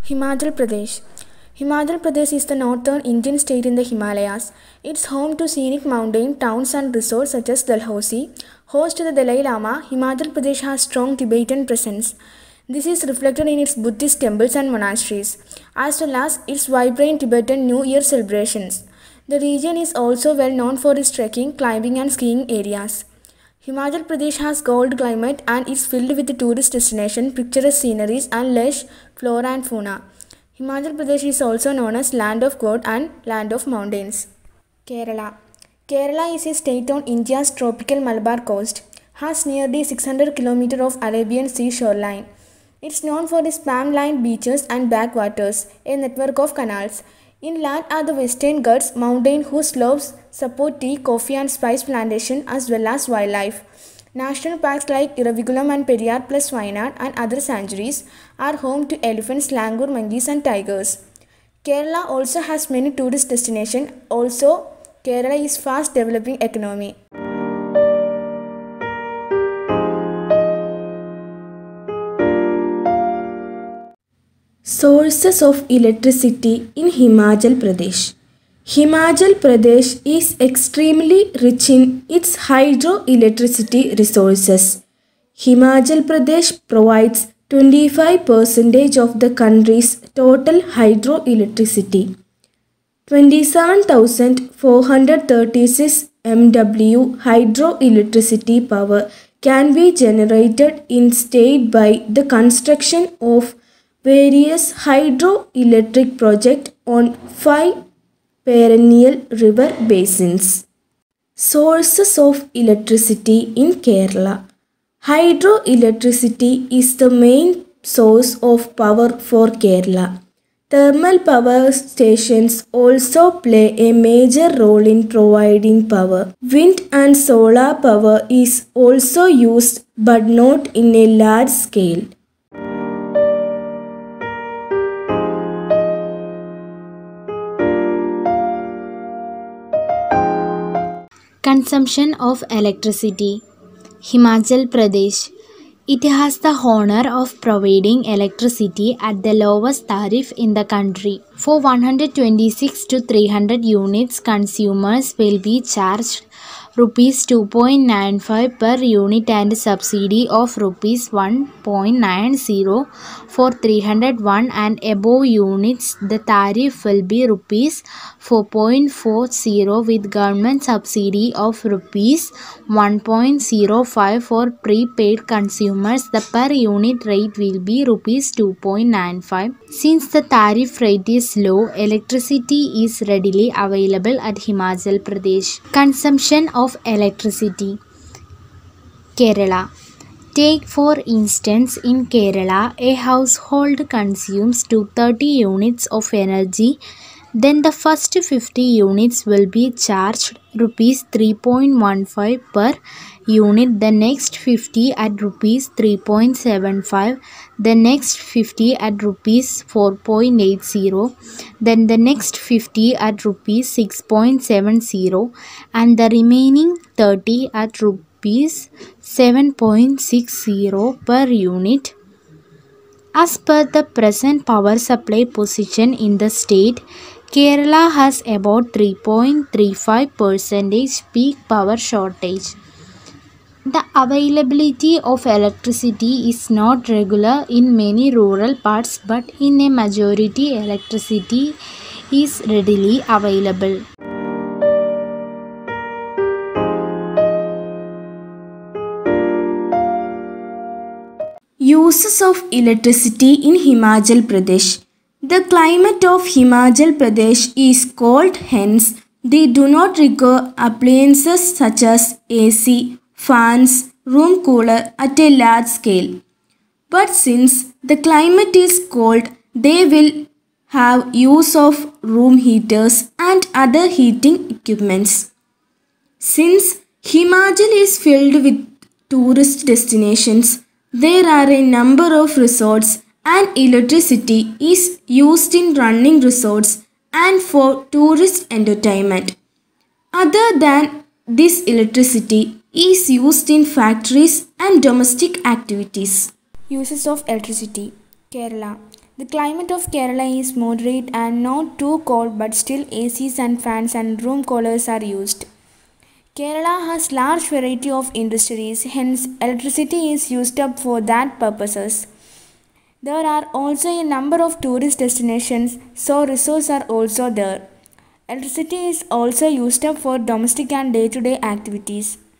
Himachal Pradesh. Himachal Pradesh is the northern Indian state in the Himalayas. It's home to scenic mountain towns and resorts such as Dalhousie. Host to the Dalai Lama, Himachal Pradesh has strong Tibetan presence. This is reflected in its Buddhist temples and monasteries, as well as its vibrant Tibetan New Year celebrations. The region is also well known for its trekking, climbing, and skiing areas. Himachal Pradesh has cold climate and is filled with tourist destinations, picturesque sceneries, and lush flora and fauna. Himachal Pradesh is also known as Land of God and Land of Mountains. Kerala. Kerala is a state on India's tropical Malabar coast, has nearly 600 km of Arabian Sea shoreline. It's known for its palm-lined beaches and backwaters, a network of canals. Inland are the Western Ghats mountain whose slopes support tea, coffee and spice plantation as well as wildlife. National parks like Iravikulam and Periyar plus Wayanad and other sanctuaries are home to elephants, langur, monkeys and tigers. Kerala also has many tourist destinations. Also, Kerala is fast developing economy. Sources of electricity in Himachal Pradesh. Himachal Pradesh is extremely rich in its hydroelectricity resources. Himachal Pradesh provides 25% of the country's total hydroelectricity. 27,436 MW hydroelectricity power can be generated in state by the construction of various hydroelectric projects on 5 perennial river basins. Sources of electricity in Kerala. Hydroelectricity is the main source of power for Kerala. Thermal power stations also play a major role in providing power. Wind and solar power is also used but not in a large scale. Consumption of electricity. Himachal Pradesh. It has the honor of providing electricity at the lowest tariff in the country. For 126 to 300 units, consumers will be charged Rs 2.95 per unit and subsidy of Rs 1.90 for 301 and above units. The tariff will be Rs 4.40 with government subsidy of Rs 1.05 for prepaid consumers. The per unit rate will be Rs 2.95. Since the tariff rate is low, electricity is readily available at Himachal Pradesh. Consumption of electricity. Kerala. Take for instance, in Kerala, a household consumes 230 units of energy. Then the first 50 units will be charged Rs 3.15 per unit, the next 50 at Rs 3.75, the next 50 at Rs 4.80, then the next 50 at Rs 6.70 and the remaining 30 at Rs 7.60 per unit. As per the present power supply position in the state, Kerala has about 3.35% peak power shortage. The availability of electricity is not regular in many rural parts, but in a majority electricity is readily available. Uses of electricity in Himachal Pradesh. The climate of Himachal Pradesh is cold, hence they do not require appliances such as AC, fans, room cooler at a large scale. But since the climate is cold, they will have use of room heaters and other heating equipments. Since Himachal is filled with tourist destinations, there are a number of resorts and electricity is used in running resorts and for tourist entertainment. Other than this, electricity is used in factories and domestic activities. Uses of electricity. Kerala. The climate of Kerala is moderate and not too cold, but still ACs and fans and room coolers are used. Kerala has large variety of industries, hence electricity is used up for that purposes. There are also a number of tourist destinations, so resorts are also there. Electricity is also used up for domestic and day-to-day activities.